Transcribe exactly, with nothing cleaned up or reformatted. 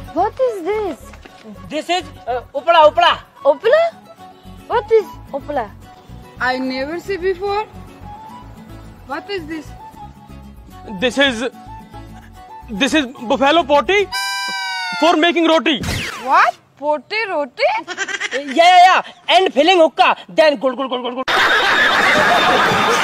What is this? This is uh, upla upla. Opala? What is opala? I never see before. What is this? This is this is buffalo potty for making roti. What? Potty roti? Yeah, yeah, yeah. And filling hookah. Then good, good, good, good, good.